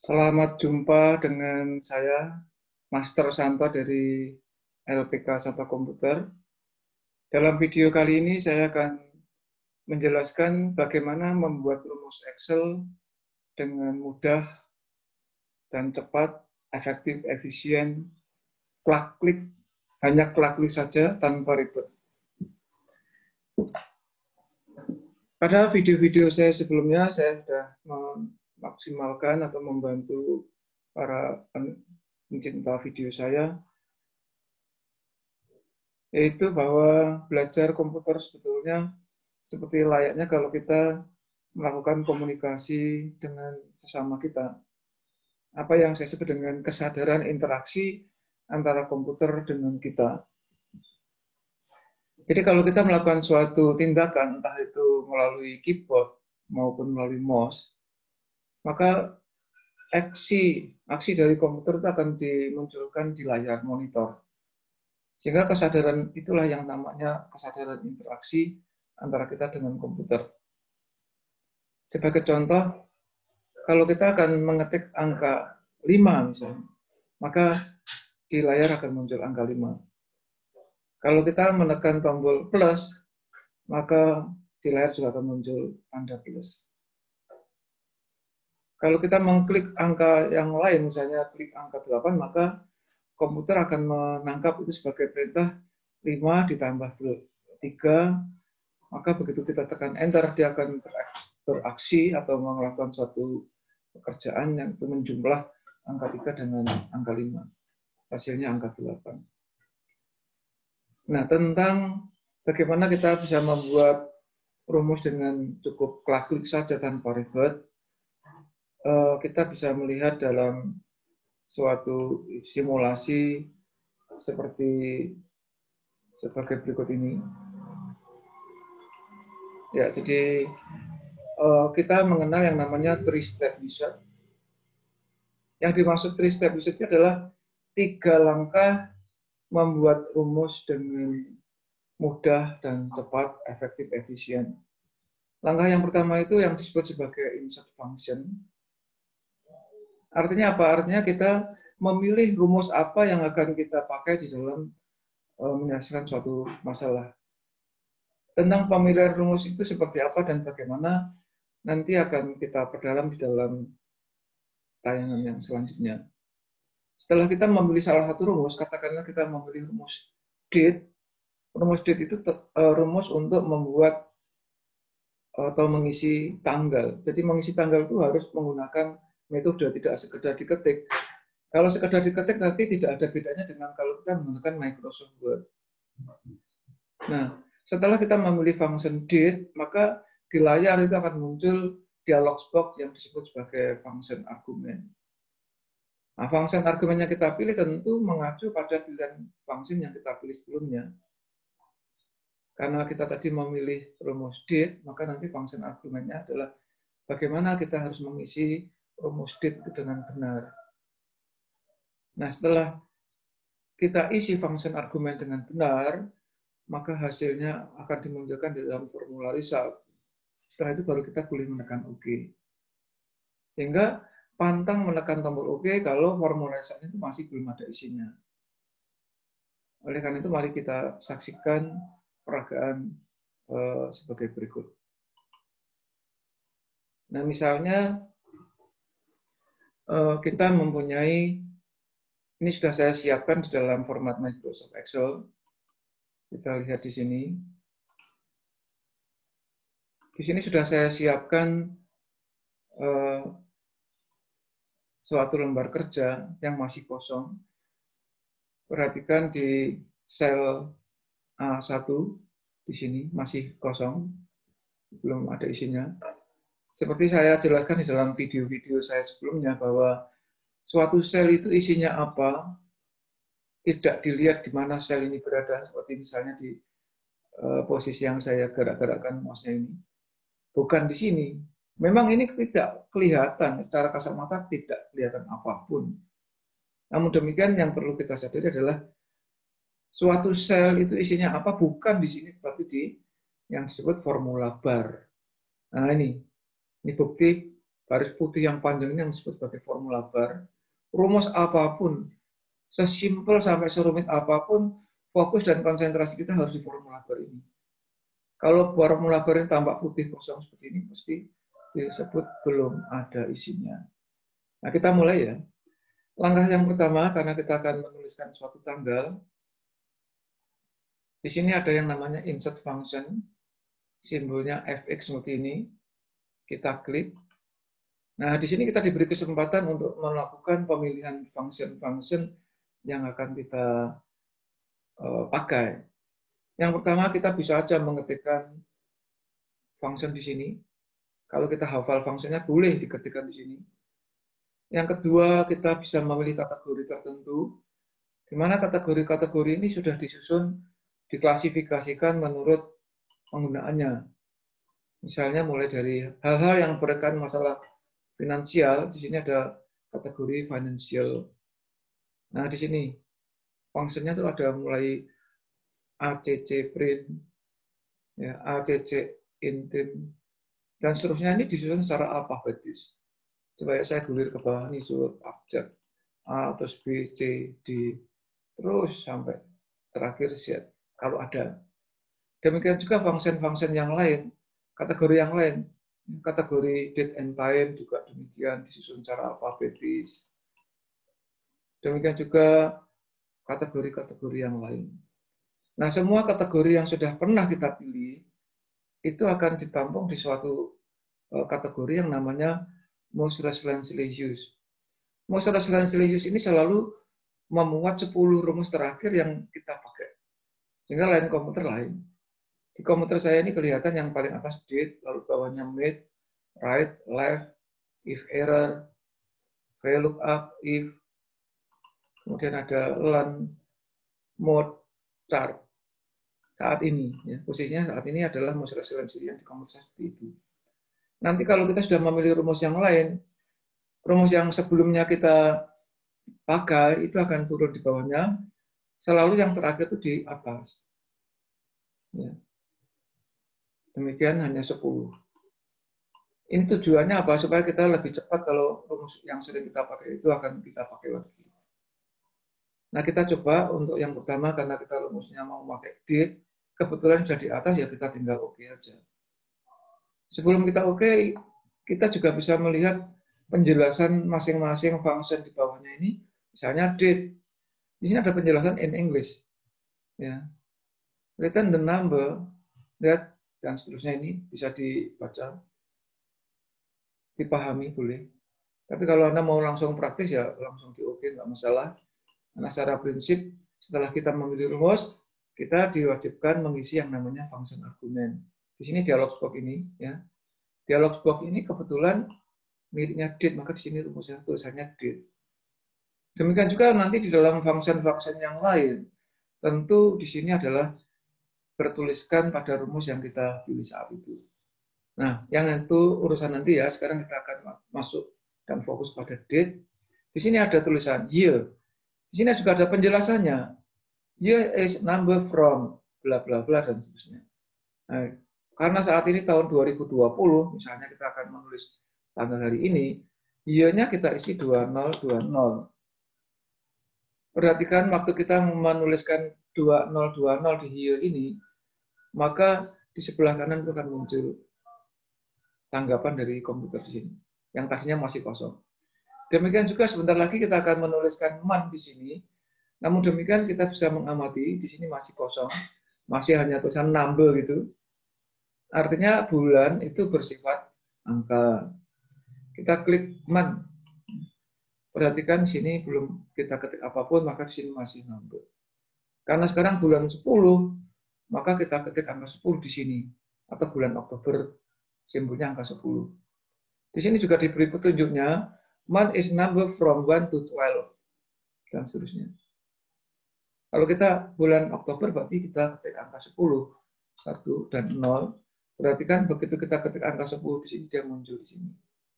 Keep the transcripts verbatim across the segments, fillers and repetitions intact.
Selamat jumpa dengan saya, Master Santo dari L P K Santo Komputer. Dalam video kali ini saya akan menjelaskan bagaimana membuat rumus Excel dengan mudah dan cepat, efektif, efisien, klik-klik, hanya klik-klik saja tanpa ribet. Pada video-video saya sebelumnya, saya sudah memaksimalkan atau membantu para pencinta video saya, yaitu bahwa belajar komputer sebetulnya seperti layaknya kalau kita melakukan komunikasi dengan sesama kita. Apa yang saya sebut dengan kesadaran interaksi antara komputer dengan kita. Jadi kalau kita melakukan suatu tindakan, entah itu melalui keyboard maupun melalui mouse, maka aksi aksi dari komputer itu akan dimunculkan di layar monitor. Sehingga kesadaran itulah yang namanya kesadaran interaksi antara kita dengan komputer. Sebagai contoh, kalau kita akan mengetik angka lima misalnya, maka di layar akan muncul angka lima. Kalau kita menekan tombol plus, maka di layar juga akan muncul tanda plus. Kalau kita mengklik angka yang lain, misalnya klik angka delapan, maka komputer akan menangkap itu sebagai perintah lima ditambah tiga, maka begitu kita tekan enter, dia akan beraksi atau melakukan suatu pekerjaan yang itu menjumlah angka tiga dengan angka lima. Hasilnya angka delapan. Nah, tentang bagaimana kita bisa membuat rumus dengan cukup klik saja tanpa ribet, kita bisa melihat dalam suatu simulasi seperti sebagai berikut ini. Ya, jadi kita mengenal yang namanya three step wizard. Yang dimaksud three step wizard adalah tiga langkah membuat rumus dengan mudah dan cepat, efektif, efisien. Langkah yang pertama itu yang disebut sebagai insert function. Artinya apa? Artinya kita memilih rumus apa yang akan kita pakai di dalam menyelesaikan suatu masalah. Tentang pemilihan rumus itu seperti apa dan bagaimana nanti akan kita perdalam di dalam tayangan yang selanjutnya. Setelah kita memilih salah satu rumus, katakanlah kita memilih rumus date. Rumus date itu rumus untuk membuat atau mengisi tanggal. Jadi mengisi tanggal itu harus menggunakan metode, tidak sekedar diketik. Kalau sekedar diketik nanti tidak ada bedanya dengan kalau kita menggunakan Microsoft Word. Nah, setelah kita memilih function date, maka di layar itu akan muncul dialog box yang disebut sebagai function argument. Nah, function argumen yang kita pilih tentu mengacu pada pilihan function yang kita pilih sebelumnya. Karena kita tadi memilih rumus date, maka nanti function argumennya adalah bagaimana kita harus mengisi rumus date itu dengan benar. Nah, setelah kita isi function argumen dengan benar, maka hasilnya akan dimunculkan di dalam formula result. Setelah itu baru kita boleh menekan OK. Sehingga pantang menekan tombol OK kalau formula result itu masih belum ada isinya. Oleh karena itu, mari kita saksikan peragaan eh, sebagai berikut. Nah, misalnya eh, kita mempunyai, ini sudah saya siapkan di dalam format Microsoft Excel. Kita lihat di sini. Di sini sudah saya siapkan eh, suatu lembar kerja yang masih kosong. Perhatikan di sel A satu di sini masih kosong, belum ada isinya. Seperti saya jelaskan di dalam video-video saya sebelumnya bahwa suatu sel itu isinya apa, tidak dilihat di mana sel ini berada, seperti misalnya di uh, posisi yang saya gerak-gerakkan mouse-nya ini. Bukan di sini. Memang ini tidak kelihatan, secara kasat mata tidak kelihatan apapun. Namun demikian yang perlu kita sadari adalah suatu sel itu isinya apa bukan di sini, tetapi di yang disebut formula bar. Nah ini, ini bukti garis putih yang panjang ini yang disebut sebagai formula bar. Rumus apapun, sesimpel sampai serumit apapun, fokus dan konsentrasi kita harus di formula bar ini. Kalau formula bar ini tampak putih kosong seperti ini, pasti disebut belum ada isinya. Nah, kita mulai ya. Langkah yang pertama, karena kita akan menuliskan suatu tanggal, di sini ada yang namanya insert function, simbolnya fx seperti ini. Kita klik. Nah, di sini kita diberi kesempatan untuk melakukan pemilihan function-function yang akan kita uh, pakai. Yang pertama, kita bisa saja mengetikkan function di sini. Kalau kita hafal fungsinya, boleh diketikkan di sini. Yang kedua, kita bisa memilih kategori tertentu, di mana kategori-kategori ini sudah disusun, diklasifikasikan menurut penggunaannya. Misalnya mulai dari hal-hal yang berkaitan masalah finansial, di sini ada kategori financial. Nah, di sini fungsinya itu ada mulai A C C print, ya, A C C intim, dan seterusnya. Ini disusun secara alfabetis. Coba ya, saya gulir ke bawah ini, surat abjad A, terus B, C, D, terus sampai terakhir Z, kalau ada. Demikian juga function-function yang lain, kategori yang lain, kategori date and time juga demikian disusun secara alfabetis. Demikian juga kategori-kategori yang lain. Nah, semua kategori yang sudah pernah kita pilih itu akan ditampung di suatu kategori yang namanya most recently used. Most recently used ini selalu memuat sepuluh rumus terakhir yang kita pakai. Sehingga lain komputer lain. Di komputer saya ini kelihatan yang paling atas date, lalu bawahnya mid, right, left, if error, VLOOKUP, if, kemudian ada learn, mode, chart. Saat ini, ya, posisinya saat ini adalah most recently yang di komputer seperti itu. Nanti kalau kita sudah memilih rumus yang lain, rumus yang sebelumnya kita pakai itu akan turun di bawahnya, selalu yang terakhir itu di atas. Ya. Demikian hanya sepuluh. Ini tujuannya apa? Supaya kita lebih cepat kalau rumus yang sering kita pakai itu akan kita pakai lagi. Nah, kita coba untuk yang pertama, karena kita rumusnya mau pakai date, kebetulan sudah di atas, ya kita tinggal oke aja. Sebelum kita oke, kita juga bisa melihat penjelasan masing-masing function di bawahnya ini. Misalnya date. Di sini ada penjelasan in English. Ya. Return the number that, dan seterusnya, ini bisa dibaca, dipahami boleh. Tapi kalau Anda mau langsung praktis, ya langsung di oke, nggak masalah. Karena secara prinsip, setelah kita memilih rumus, kita diwajibkan mengisi yang namanya function argument. Di sini dialog box ini, ya. Dialog box ini kebetulan miliknya date, maka di sini rumusnya tulisannya date. Demikian juga nanti di dalam function-function yang lain, tentu di sini adalah bertuliskan pada rumus yang kita pilih saat itu. Nah, yang itu urusan nanti ya. Sekarang kita akan masuk dan fokus pada date. Di sini ada tulisan year. Di sini juga ada penjelasannya. Year is number from bla bla bla dan seterusnya. Nah, karena saat ini tahun dua ribu dua puluh, misalnya kita akan menulis tanggal hari ini, year-nya kita isi dua nol dua nol. Perhatikan waktu kita menuliskan dua nol dua nol di year ini, maka di sebelah kanan itu akan muncul tanggapan dari komputer di sini, yang tadinya masih kosong. Demikian juga sebentar lagi kita akan menuliskan month di sini. Namun demikian kita bisa mengamati di sini masih kosong, masih hanya tulisan number gitu. Artinya bulan itu bersifat angka. Kita klik month. Perhatikan di sini belum kita ketik apapun, maka di sini masih number. Karena sekarang bulan sepuluh, maka kita ketik angka sepuluh di sini. Atau bulan Oktober, simbolnya angka sepuluh. Di sini juga diberi petunjuknya, month is number from one to twelve. Dan seterusnya. Kalau kita bulan Oktober, berarti kita ketik angka sepuluh. satu dan nol. Perhatikan begitu kita ketik angka sepuluh di sini, dia muncul di sini.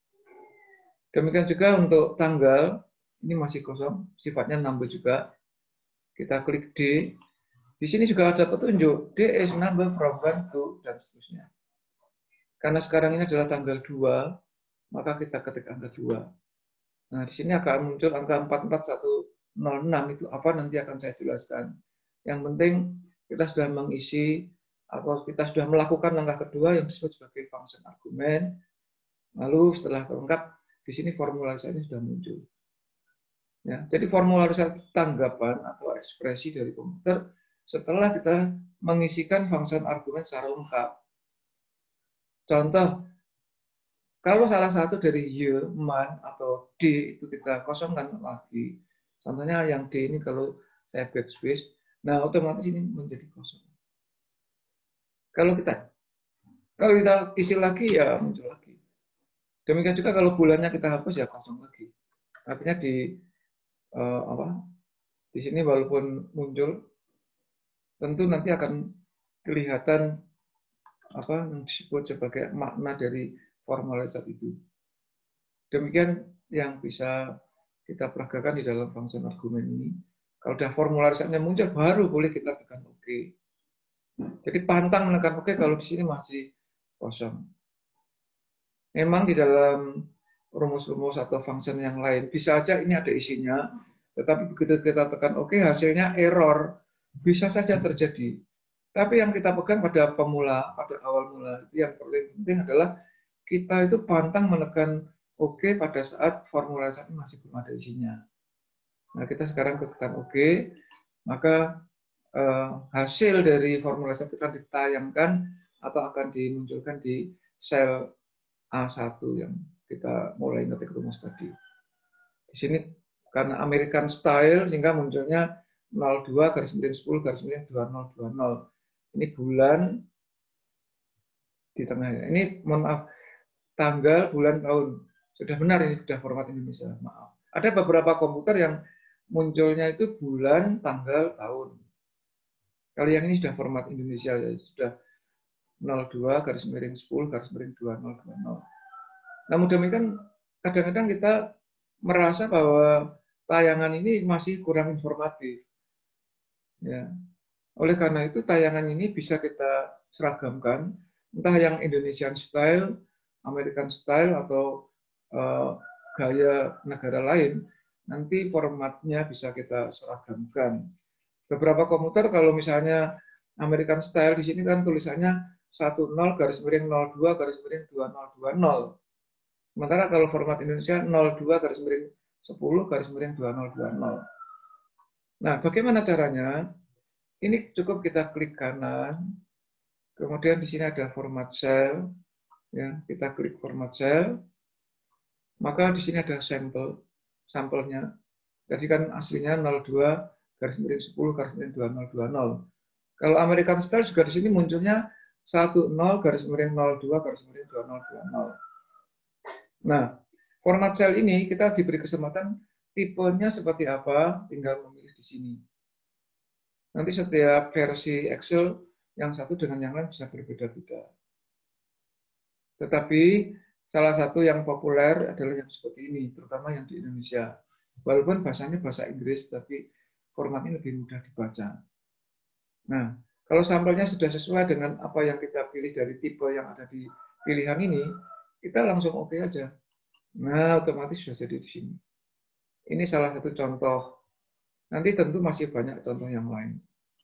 Demikian juga untuk tanggal, ini masih kosong, sifatnya number juga. Kita klik D. Di sini juga ada petunjuk, D is number from one to, dan seterusnya. Karena sekarang ini adalah tanggal dua, maka kita ketik angka dua. Nah, di sini akan muncul angka empat empat satu nol enam, itu apa nanti akan saya jelaskan. Yang penting kita sudah mengisi atau kita sudah melakukan langkah kedua yang disebut sebagai function argumen. Lalu setelah lengkap, di sini formularisasinya sudah muncul. Ya, jadi formularisasi tanggapan atau ekspresi dari komputer setelah kita mengisikan function argumen secara lengkap. Contoh, kalau salah satu dari Y, man, atau D itu kita kosongkan lagi. Contohnya yang D ini kalau saya backspace, nah otomatis ini menjadi kosong. Kalau kita kalau kita isi lagi ya muncul lagi. Demikian juga kalau bulannya kita hapus ya kosong lagi. Artinya di eh, apa? Di sini walaupun muncul, tentu nanti akan kelihatan apa yang disebut sebagai makna dari formalisasi itu. Demikian yang bisa kita peragakan di dalam function argumen ini. Kalau sudah formularisasinya muncul, baru boleh kita tekan OK. Jadi pantang menekan OK kalau di sini masih kosong. Memang di dalam rumus-rumus atau function yang lain, bisa saja ini ada isinya, tetapi begitu kita tekan OK, hasilnya error. Bisa saja terjadi. Tapi yang kita pegang pada pemula, pada awal mula, itu yang paling penting adalah kita itu pantang menekan OK pada saat formularisasi masih belum ada isinya. Nah, kita sekarang tekan OK, maka eh, hasil dari formularisasi akan ditayangkan atau akan dimunculkan di sel A satu yang kita mulai ngetik rumus tadi. Di sini karena American style sehingga munculnya nol dua garis miring sepuluh garis miring dua nol dua nol. Ini bulan di tengahnya. Ini mohon maaf, tanggal, bulan, tahun. Sudah benar ini sudah format Indonesia. Maaf. Ada beberapa komputer yang munculnya itu bulan, tanggal, tahun. Kalau yang ini sudah format Indonesia ya sudah nol dua garis miring sepuluh garis miring dua nol dua nol. Namun demikian kadang-kadang kita merasa bahwa tayangan ini masih kurang informatif. Ya. Oleh karena itu tayangan ini bisa kita seragamkan, entah yang Indonesian style, American style, atau uh, gaya negara lain, nanti formatnya bisa kita seragamkan. Beberapa komputer kalau misalnya American style di sini kan tulisannya satu nol garis miring nol dua garis miring dua nol dua nol. Sementara kalau format Indonesia nol dua garis miring sepuluh garis miring dua nol dua nol. Nah, bagaimana caranya? Ini cukup kita klik kanan, kemudian di sini ada format cell, ya kita klik format cell, maka di sini ada sampel, sampelnya. Jadi kan aslinya nol dua garis miring sepuluh garis miring dua nol dua nol. Kalau American style juga di sini munculnya satu nol garis miring nol dua garis miring dua nol dua nol. Nah, format cell ini kita diberi kesempatan tipenya seperti apa, tinggal memilih di sini. Nanti setiap versi Excel yang satu dengan yang lain bisa berbeda-beda. Tetapi salah satu yang populer adalah yang seperti ini, terutama yang di Indonesia. Walaupun bahasanya bahasa Inggris, tapi formatnya lebih mudah dibaca. Nah, kalau sampelnya sudah sesuai dengan apa yang kita pilih dari tipe yang ada di pilihan ini, kita langsung oke aja. Nah, otomatis sudah jadi di sini. Ini salah satu contoh. Nanti tentu masih banyak contoh yang lain.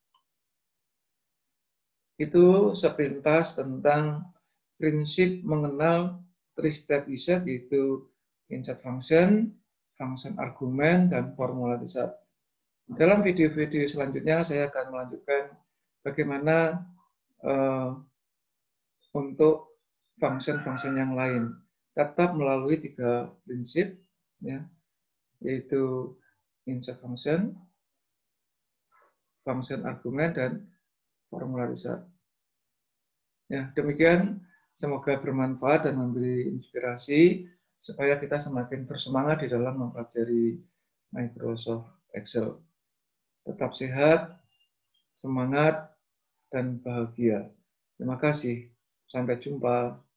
Itu sepintas tentang prinsip mengenal three-step reset, yaitu insert function, function argumen, dan formula reset. Dalam video-video selanjutnya saya akan melanjutkan bagaimana uh, untuk function-function yang lain tetap melalui tiga prinsip, ya, yaitu insert function, function argumen, dan formula reset. Ya, demikian, semoga bermanfaat dan memberi inspirasi supaya kita semakin bersemangat di dalam mempelajari Microsoft Excel. Tetap sehat, semangat, dan bahagia. Terima kasih. Sampai jumpa.